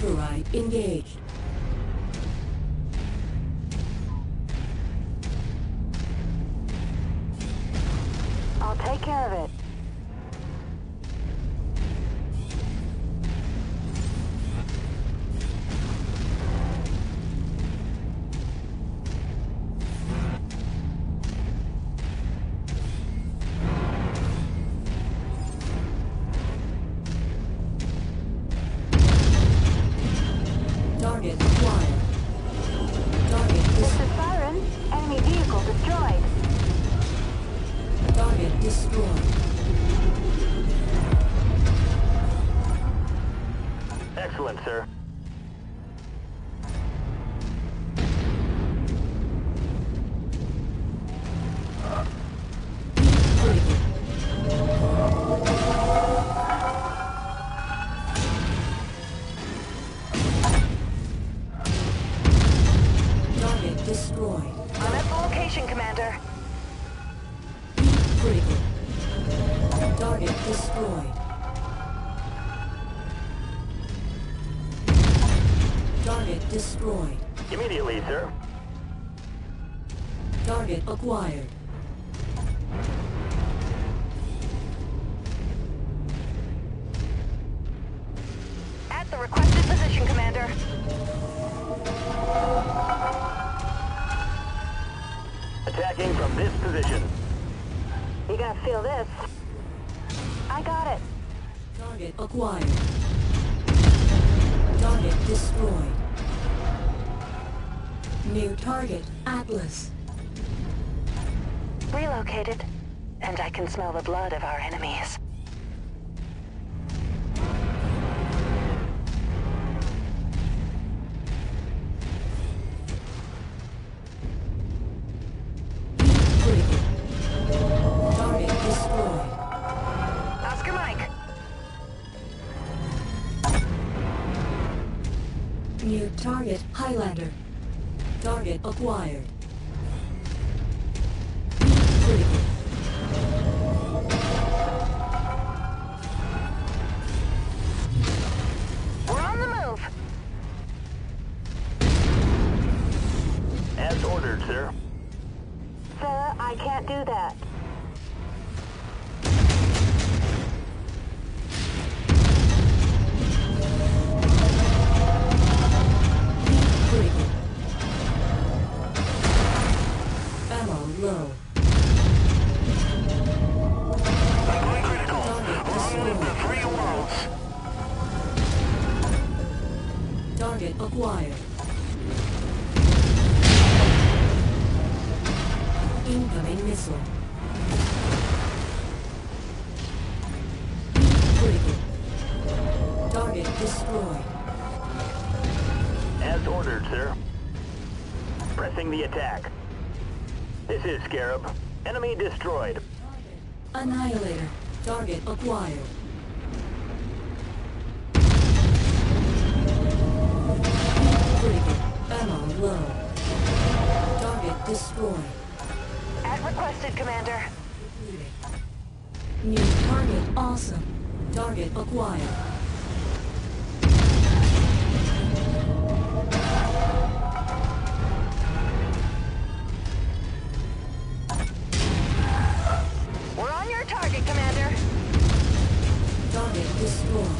Override engaged. I'll take care of it. Target acquired. Target This is Siren. Enemy vehicle destroyed. Target destroyed. Excellent, sir. Target destroyed. I'm at the location, Commander. Critical. Target destroyed. Target destroyed. Immediately, sir. Target acquired. At the requested position, Commander. Attacking from this position. You gonna feel this? I got it. Target acquired. Target destroyed. New target, Atlas. Relocated. And I can smell the blood of our enemies. Critical. Target destroyed. Oscar Mike. New target, Highlander. Target acquired. Critical. We're on the move. As ordered, sir. Sir, I can't do that. Critical. Ammo low. Going critical. Target Along with the destroyed. three worlds. Target acquired. Incoming missile. Critical. Target destroyed. As ordered, sir. Pressing the attack. This is Scarab. Enemy destroyed. Annihilator. Target acquired. Critical. Ammo low. Target destroyed. At requested, Commander. New target awesome. Target acquired. We're on your target, Commander. Target destroyed.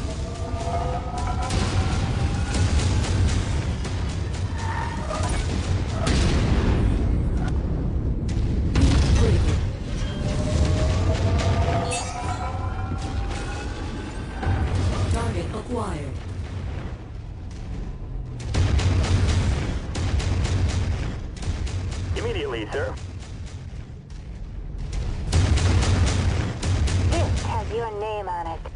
Critical. Target acquired. Immediately, sir. This has your name on it.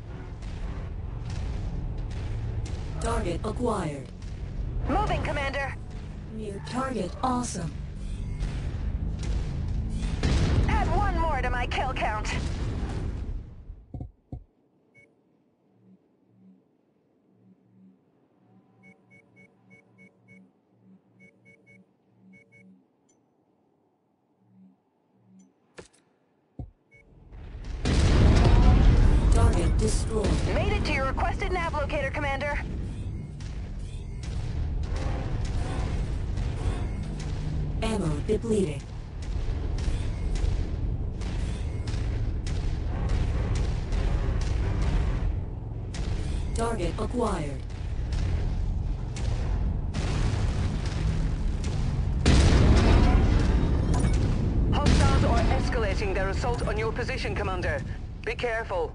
Target acquired. Moving, Commander. New target awesome. Add one more to my kill count. Target destroyed. Made it to your requested nav locator, Commander. depleting. Target acquired. Hostiles are escalating their assault on your position, Commander. Be careful.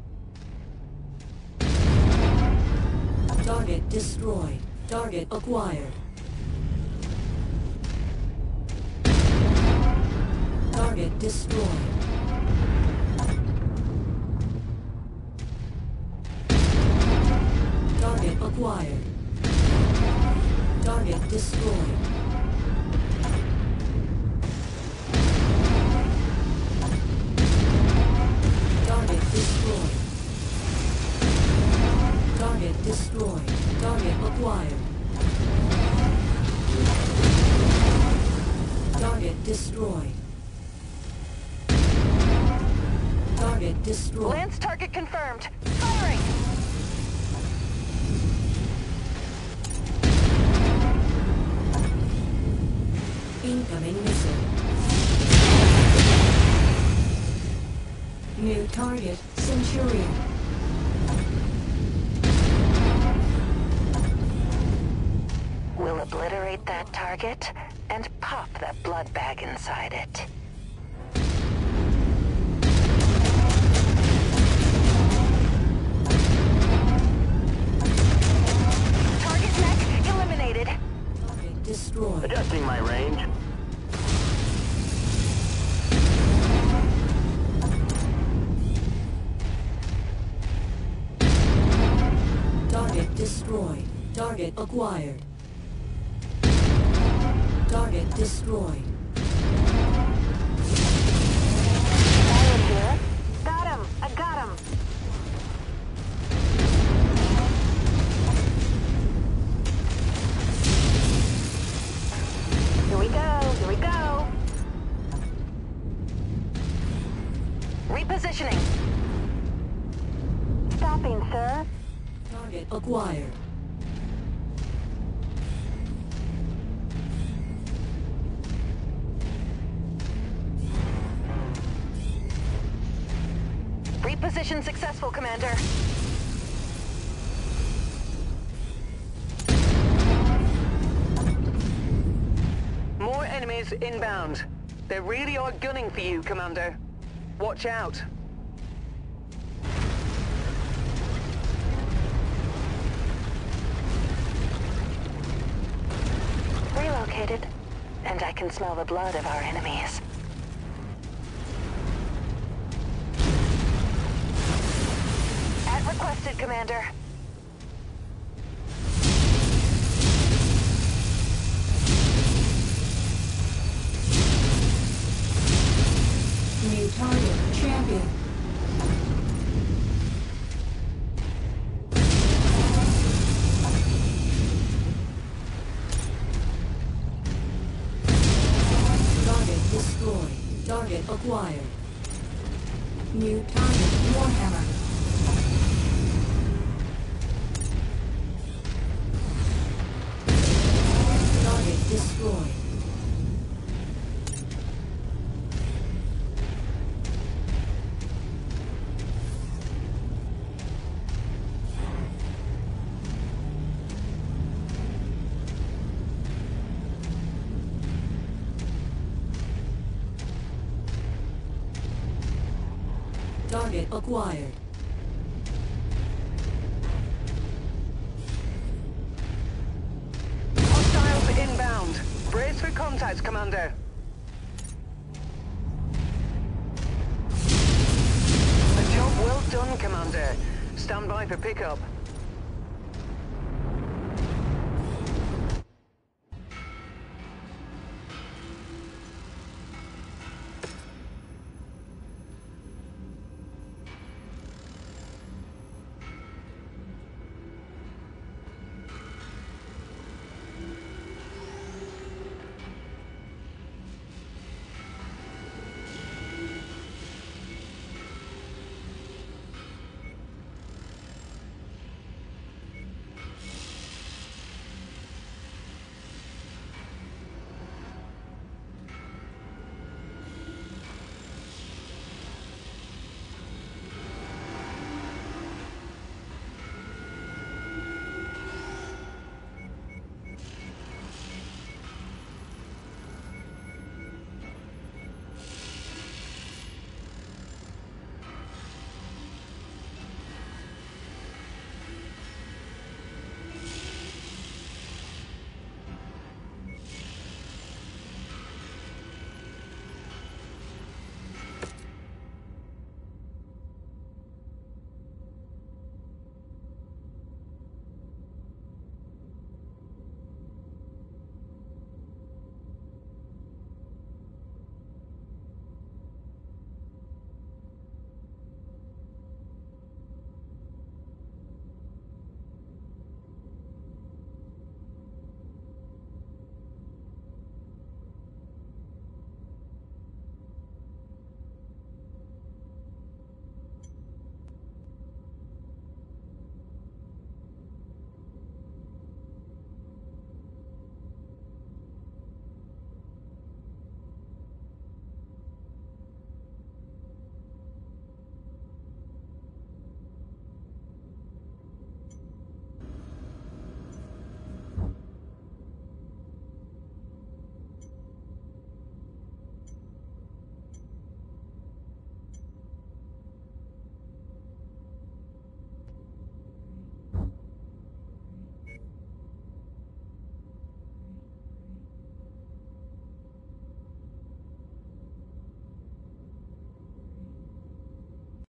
Target destroyed. Target acquired. Target destroyed. Target acquired. Target destroyed. Target destroyed. Target destroyed. Target acquired. Target destroyed. Target destroyed. Lance target confirmed. Firing! Incoming missile. New target, Centurion. We'll obliterate that target and pop that blood bag inside it. Target mech eliminated. Target destroyed. Adjusting my range. Target destroyed. Target acquired. Target destroyed. Pilot here. Got him! I got him! Here we go! Here we go! Repositioning. Stopping, sir. Target acquired. Reposition successful, Commander. More enemies inbound. They really are gunning for you, Commander. Watch out. Relocated. And I can smell the blood of our enemies. At requested, Commander. New target, Champion. Target destroyed. Target acquired. New target, Warhammer. Target destroyed. Target acquired. Hostiles inbound. Brace for contact, Commander. A job well done, Commander. Stand by for pickup.